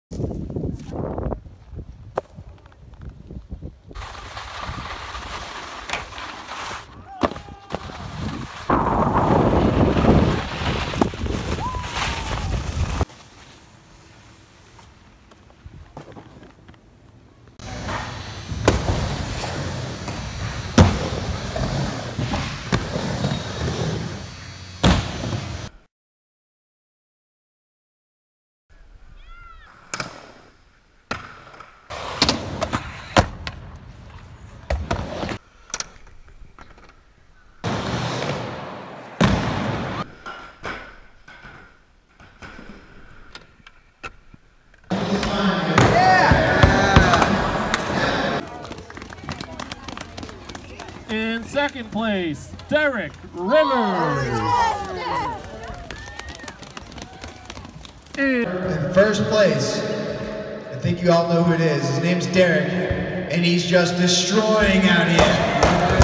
In second place, Derek Rivers. In first place, I think you all know who it is. His name's Derek, and he's just destroying out here.